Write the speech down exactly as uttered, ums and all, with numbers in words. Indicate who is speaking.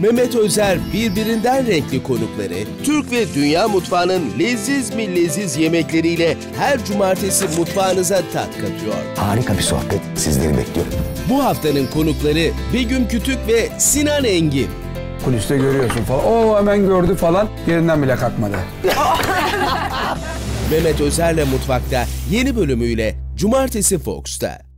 Speaker 1: Mehmet Özer birbirinden renkli konukları, Türk ve dünya mutfağının leziz mi leziz yemekleriyle her cumartesi mutfağınıza tat katıyor.
Speaker 2: Harika bir sohbet sizleri bekliyorum.
Speaker 1: Bu haftanın konukları Begüm Kütük ve Sinan Engin.
Speaker 3: Kuliste görüyorsun falan. Oo hemen gördü falan. Yerinden bile kalkmadı.
Speaker 1: Mehmet Özer'le Mutfak'ta yeni bölümüyle Cumartesi Fox'ta.